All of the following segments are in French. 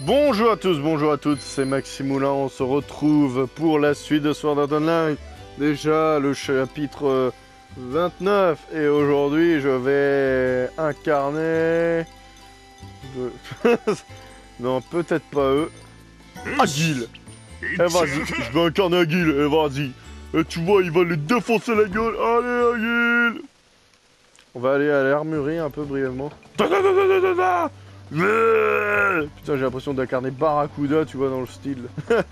Bonjour à tous, bonjour à toutes, c'est Maximoulin, on se retrouve pour la suite de Sword Art Online. Déjà le chapitre 29 et aujourd'hui je vais incarner... non, peut-être pas eux. Agile. Eh vas-y, je vais incarner Agile, eh vas-y. Et tu vois, il va les défoncer la gueule. Allez Agile. On va aller à l'armurerie un peu brièvement. Putain, j'ai l'impression d'incarner Barracuda, tu vois, dans le style.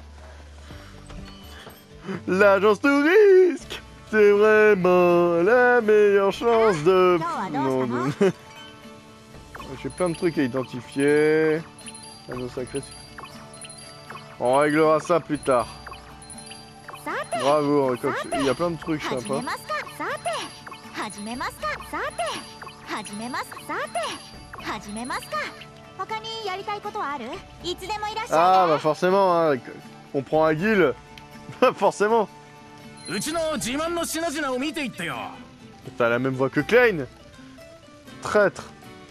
L'agence touriste, c'est vraiment la meilleure chance de... Non, non. J'ai plein de trucs à identifier. Anneau sacré. On réglera ça plus tard. Bravo, il y a plein de trucs sympas. Ah bah forcément, hein, on prend un guild. Forcément. T'as la même voix que Klein. Traître.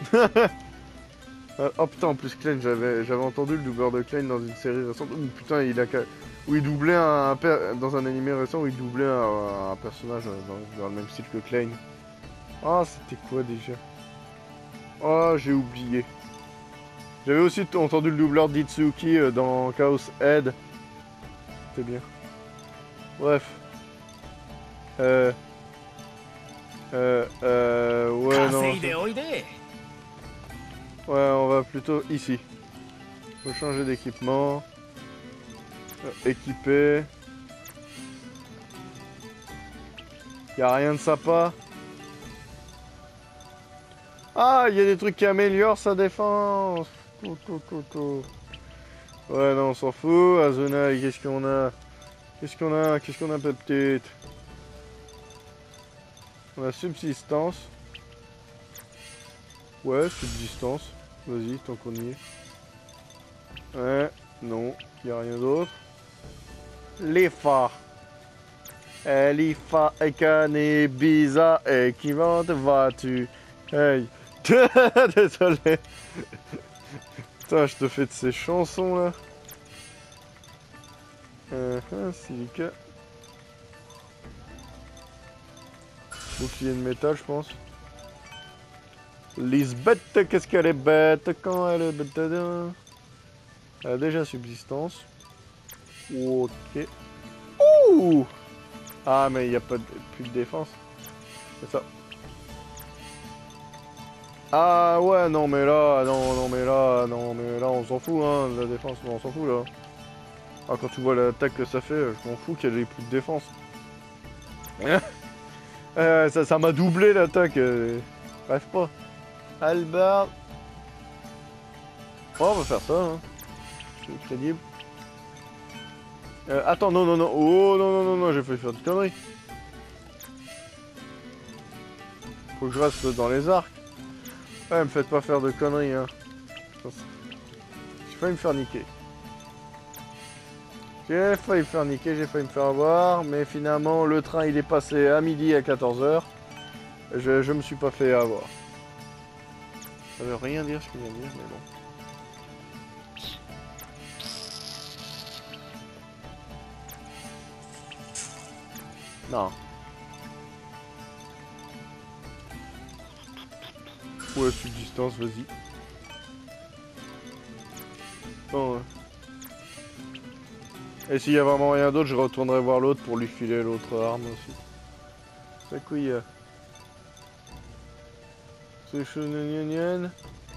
Oh putain, en plus Klein, j'avais entendu le doubleur de Klein dans une série récente. Où putain, où il doublait dans un animé récent où il doublait un personnage dans le même style que Klein. Ah, c'était quoi déjà? Oh, j'ai oublié. J'avais aussi entendu le doubleur d'Itsuki dans Chaos Head. C'était bien. Bref. Ouais, non. Ouais, on va plutôt ici. Faut changer d'équipement. Équiper. Y'a rien de sympa. Ah, il y a des trucs qui améliorent sa défense. Ouais, non, on s'en fout. Azuna, qu'est-ce qu'on a? Qu'est-ce qu'on a, petite? On a subsistance. Ouais, subsistance. Vas-y, tant qu'on y est. Ouais, non, y a rien d'autre. L'IFA. L'IFA et Kanebisa et qui vente vas-tu? Hey. Désolé. Putain, je te fais de ces chansons là. Silica. Bouclier de métal, je pense. Lisbeth, qu'est-ce qu'elle est bête quand elle est bête. Elle a déjà subsistance. Ok. Ouh. Ah, mais il n'y a pas plus de défense. C'est ça. Ah ouais, non mais là, non mais là, on s'en fout, hein, de la défense, on s'en fout là. Ah, quand tu vois l'attaque que ça fait, je m'en fous qu'elle ait plus de défense. Ça m'a doublé l'attaque. Bref pas. Albert. Oh, on va faire ça, hein. C'est crédible. Attends, non. Oh, non, j'ai failli faire des conneries. Faut que je reste dans les arcs. Ouais, me faites pas faire de conneries, hein. J'ai failli me faire niquer. J'ai failli me faire avoir, mais finalement, le train, il est passé à midi à 14 h. Je me suis pas fait avoir. Ça veut rien dire ce qu'il vient de dire, mais bon. Non. Ouais, subsistance, vas-y. Bon, ouais. Et s'il y a vraiment rien d'autre, je retournerai voir l'autre pour lui filer l'autre arme aussi. C'est quoi, il y a? C'est Shunyanyan.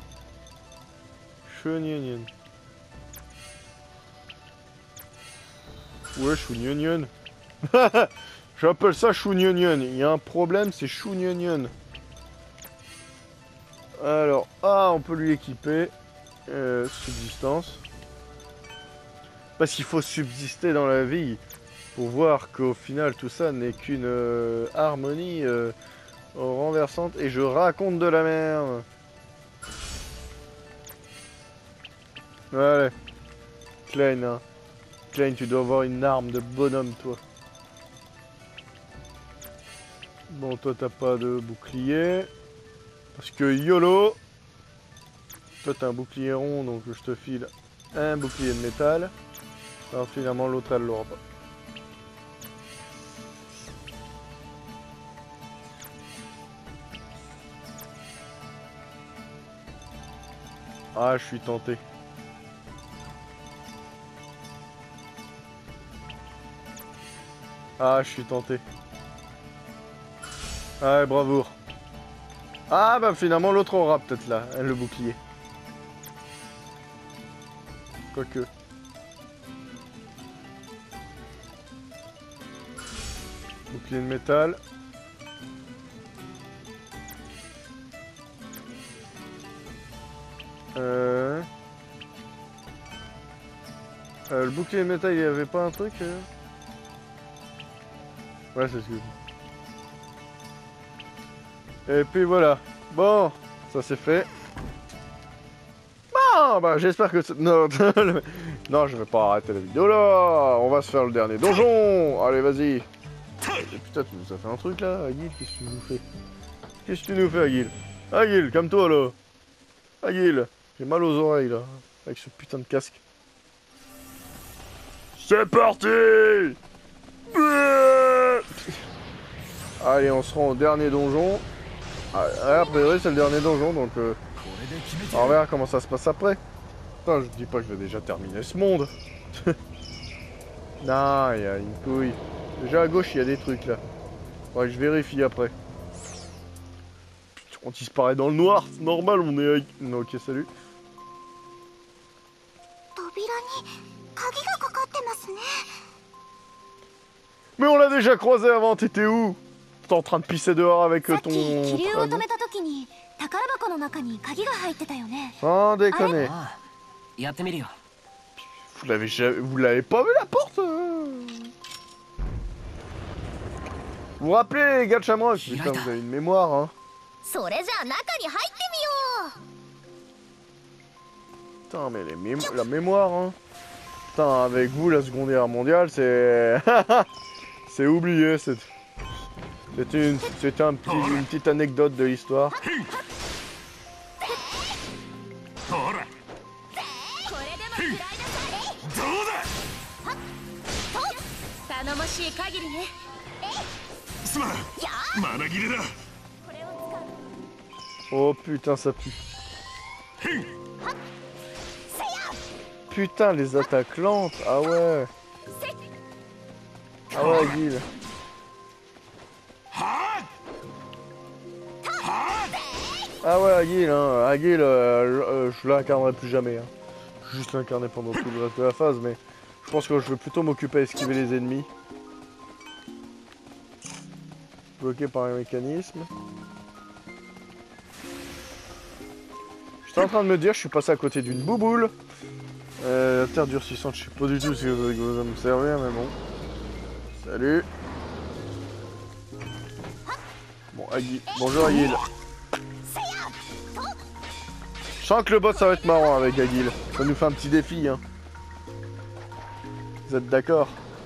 Ouais, Shunyanyan. J'appelle ça Shunyanyan. Il y a un problème, c'est Shunyanyan. Alors, on peut lui équiper. Subsistance. Parce qu'il faut subsister dans la vie. Pour voir qu'au final, tout ça n'est qu'une harmonie renversante. Et je raconte de la merde. Allez. Klein, hein. Klein, tu dois avoir une arme de bonhomme, toi. Bon, toi, t'as pas de bouclier. Parce que YOLO. Toi, t'as un bouclier rond, donc je te file Un bouclier de métal. Alors finalement l'autre elle l'aura pas. Ah, je suis tenté. Ah, je suis tenté. Ah, bravoure. Ah, bah finalement l'autre aura peut-être là, le bouclier. Quoique. Bouclier de métal. Le bouclier de métal, il y avait pas un truc Ouais, c'est ce que je dis. Et puis voilà. Bon, ça c'est fait. Bon, bah j'espère que... Non, non, je vais pas arrêter la vidéo là. On va se faire le dernier donjon. Allez, vas-y. Putain, tu nous as fait un truc là, Aguil. Qu'est-ce que tu nous fais? Qu'est-ce que tu nous fais, Aguil? Aguil, calme-toi là. Aguil, j'ai mal aux oreilles là. Avec ce putain de casque. C'est parti! Allez, on se rend au dernier donjon. A priori, c'est le dernier donjon, donc on verra comment ça se passe après. Putain, je dis pas que je vais déjà terminer ce monde. Non, il y a une couille. Déjà à gauche, il y a des trucs là. Ouais, je vérifie après. Putain, on disparaît dans le noir, c'est normal, on est avec... Non, ok, salut. Mais on l'a déjà croisé avant, t'étais où? T'es en train de pisser dehors avec ton... Sans déconner. Vous l'avez pas vu la porte? Vous vous rappelez les gars de Shamrock? Putain, vous avez une mémoire, hein. Putain, mais la mémoire, hein. Putain, avec vous, la Seconde Guerre mondiale, c'est... c'est oublié, c'était une petite anecdote de l'histoire. Oh putain, ça pue. Putain, les attaques lentes. Ah ouais. Ah ouais, Aguil. Ah ouais, Aguil, hein. Aguil, je l'incarnerai plus jamais. Hein. Juste l'incarner pendant tout le reste de la phase, mais je pense que je vais plutôt m'occuper à esquiver les ennemis. Bloqué par un mécanisme. J'étais en train de me dire, je suis passé à côté d'une bouboule. La terre durcissante, je sais pas du tout si ça va me servir, mais bon. Salut. Bon, Aguil. Bonjour, Aguil. Je sens que le boss, ça va être marrant avec Aguil. Ça nous fait un petit défi, hein. Vous êtes d'accord?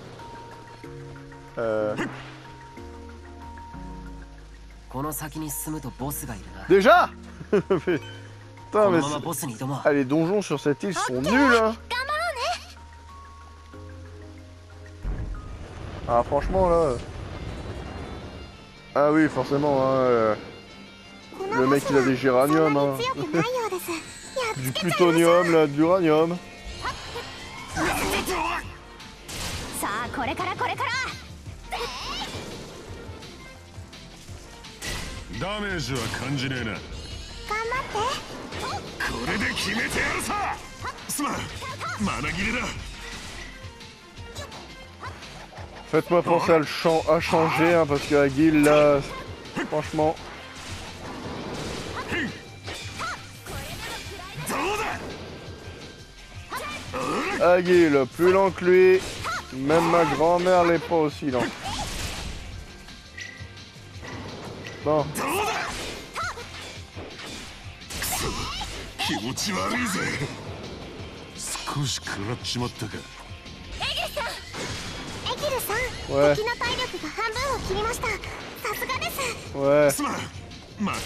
Déjà? Putain, mais ah, les donjons sur cette île sont nuls, hein. Ah, franchement, là... Ah oui, forcément, hein. Le mec, il a des géraniums, hein. Du plutonium, là, de l'uranium. Faites-moi penser à changer, hein, parce que Aguil, là, franchement... Aguil, plus lent que lui, même ma grand-mère l'est pas aussi lent. Bon. Ouais. Ouais.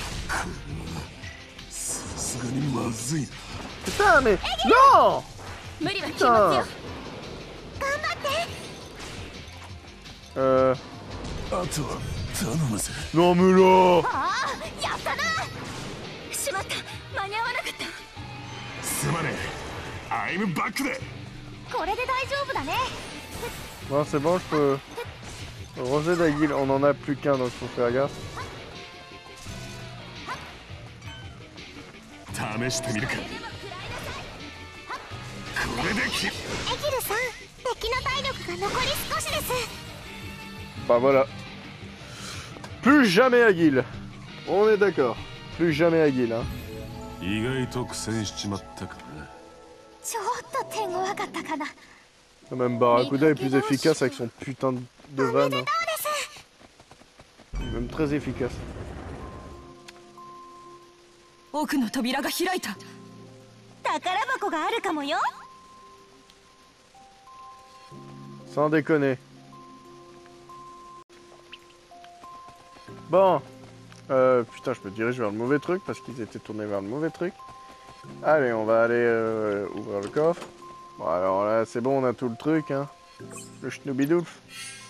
Putain, mais... Non! Putain. Non mais là. Bon c'est bon, je peux... Rosé d'Aguil, on en a plus qu'un donc faut faire gaffe. Bah voilà. Plus jamais Aguil. On est d'accord. Plus jamais Aguil, hein. Même Barracuda est plus efficace avec son putain de vanne. Hein. Même très efficace. Sans déconner. Bon. Putain, je me dirige vers le mauvais truc parce qu'ils étaient tournés vers le mauvais truc. Allez, on va aller ouvrir le coffre. Bon, alors là, c'est bon, on a tout le truc, hein. Le schnoubidouf.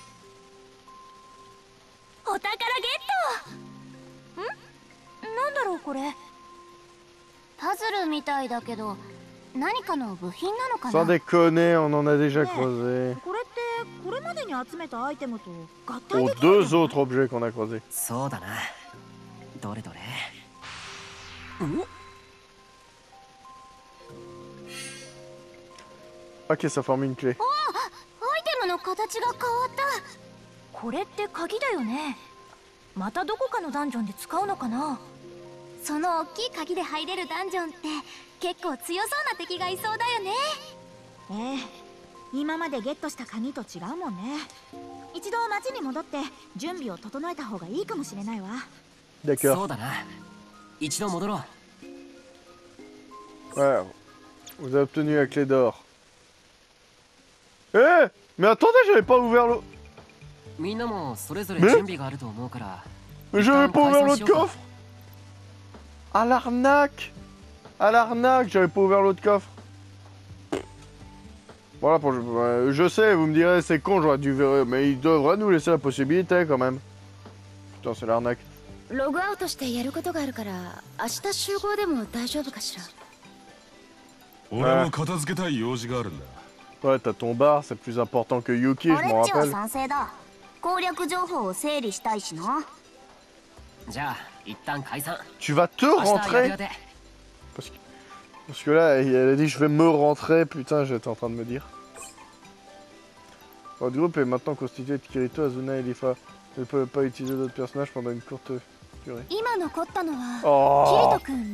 Sans déconner, on en a déjà croisé. Pour deux autres objets qu'on a croisés. Ok, ça forme une clé. D'accord. Ouais, vous avez obtenu la clé d'or. Eh, mais attendez, j'avais pas ouvert l'eau. Mais j'avais pas ouvert l'autre coffre. À l'arnaque. À l'arnaque, j'avais pas ouvert l'autre coffre. Voilà, je sais, vous me direz, c'est con, j'aurais dû verrer, mais il devrait nous laisser la possibilité quand même. Putain, c'est l'arnaque. Ouais, t'as ton bar, c'est plus important que Yuki, je m'en rappelle. Tu vas te rentrer? Parce que là, elle a dit je vais me rentrer, putain, j'étais en train de me dire. Votre groupe est maintenant constitué de Kirito, Azuna et Lifa. Ne peuvent pas utiliser d'autres personnages pendant une courte durée. Oh.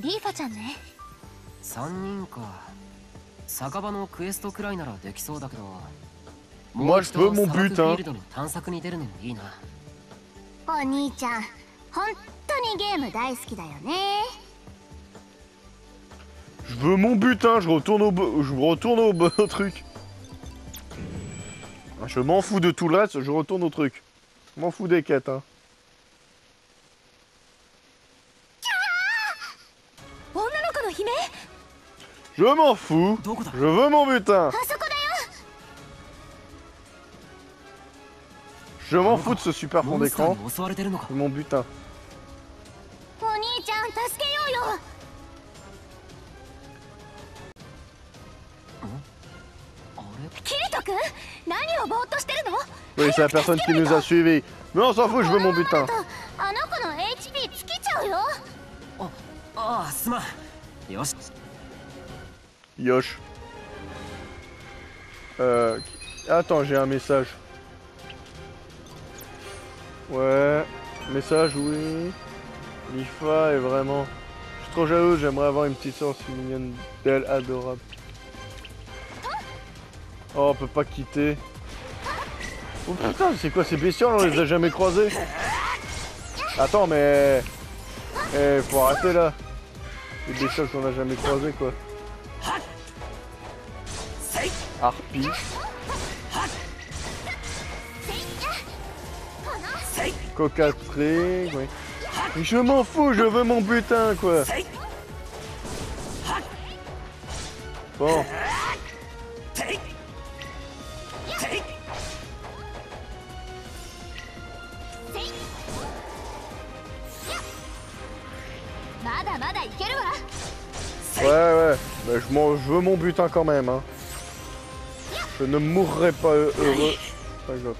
Moi je veux mon but, hein. Je veux mon butin, je retourne au truc. Je m'en fous de tout le reste, je retourne au truc. Je m'en fous des quêtes, hein. Je m'en fous, je veux mon butin. Je m'en fous de ce super fond d'écran. Mon butin. Oui, c'est la personne qui nous a suivis. Mais on s'en fout, je veux mon butin. Yosh. Attends, j'ai un message. Ouais. Message, oui. Lifa est vraiment... Je suis trop jaloux, j'aimerais avoir une petite soeur aussi mignonne d'elle, adorable. Oh, on peut pas quitter. Oh putain, c'est quoi ces bestioles, on les a jamais croisés. Attends, mais... Eh, faut arrêter là. Les bestioles qu'on a jamais croisées, quoi. Harpie. Cocatrice, oui. Mais je m'en fous, je veux mon butin, quoi. Bon. Ouais, mais je veux mon butin quand même, hein. Je ne mourrai pas heureux. Pas grave.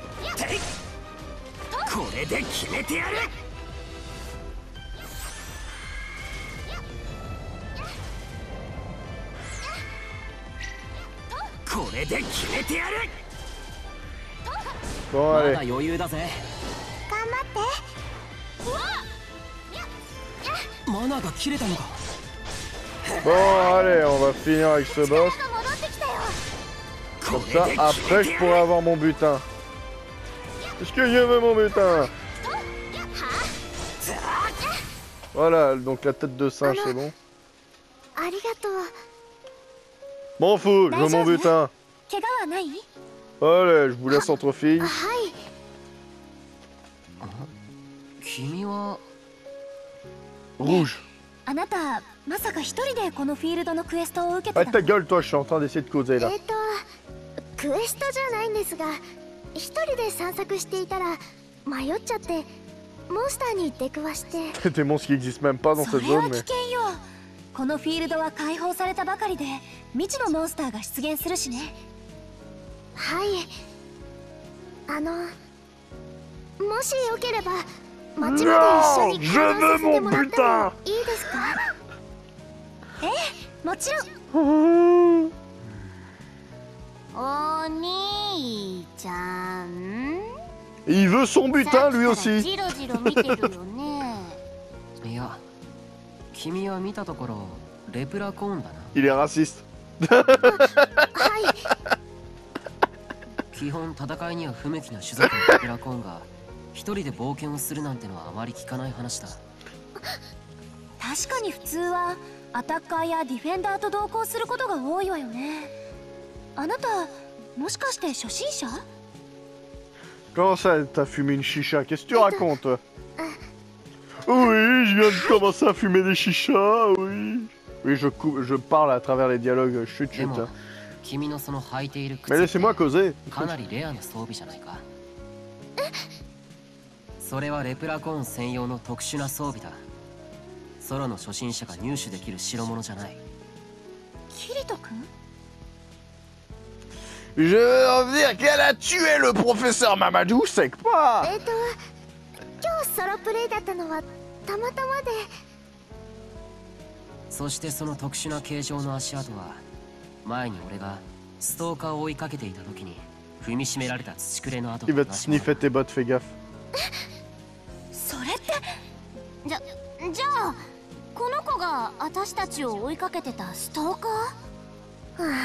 Bon, allez. Bon, allez, on va finir avec ce boss. Comme ça, après, je pourrai avoir mon butin. Est-ce qu'il y avait mon butin? Voilà, donc la tête de singe, c'est bon. M'en fous, je veux mon butin. Allez, je vous laisse entre filles. Rouge. Ah, ta gueule, toi, je suis en train d'essayer de causer là. Des monstres qui n'existent même pas dans cette zone, mais... このフィールドは開放されたばかりで未知のモンスターが出現するしね。はい。もしよければ街まで一緒に行動させてもらってもいいですか？ええ、もちろん。お兄ちゃん。 Il veut son butin lui aussi. ジロジロ見てるよね。 いや。君は見たところレプラコーンだな。 Il est raciste. はい。 基本戦いには不向きな種族のレプラコーンが一人で冒険をするなんてのはあまり聞かない話だ。 確かに普通はアタッカーやディフェンダーと同行することが多いわよね。あなたもしかして初心者？ Comment ça, t'as fumé une chicha? Qu'est-ce que tu racontes, toi? Oui, je viens de commencer à fumer des chichas, oui. Oui, je parle à travers les dialogues, chut chut. Hein. Mais laissez-moi causer. かなりレアな装備じゃないか。それはレプラコーン専用の特殊な装備だ。ソロの初心者が入手できる代物じゃない。 キリト君？ Je veux dire qu'elle a tué le professeur Mamadou, c'est que pas. 今日ソロプレイだったのはたまたまで。 そしてその特殊な形状の足跡は前に俺がストーカーを追いかけていた時に踏みしめられた土くれの跡と Il 同 va じ te sniffer tes bottes, fais gaffe. それってじゃあこの子が私たちを追いかけてたストーカー？は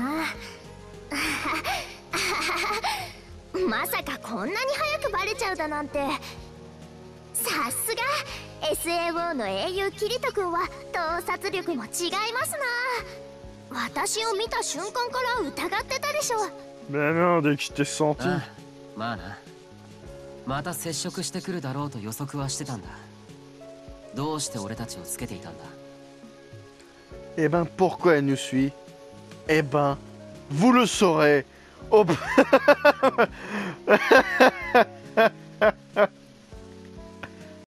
あ、まさかこんなに早くバレちゃうだなんて。さすが SAO の英雄キリト君は洞察力も違いますな。私を見た瞬間から疑ってたでしょ。 Mais non, dès qu'il t'est senti. まあな。また接触してくるだろうと予測はしてたんだ。どうして俺たちをつけていたんだ？ Eh ben, pourquoi elle nous suit? Eh ben, vous le saurez. Oh.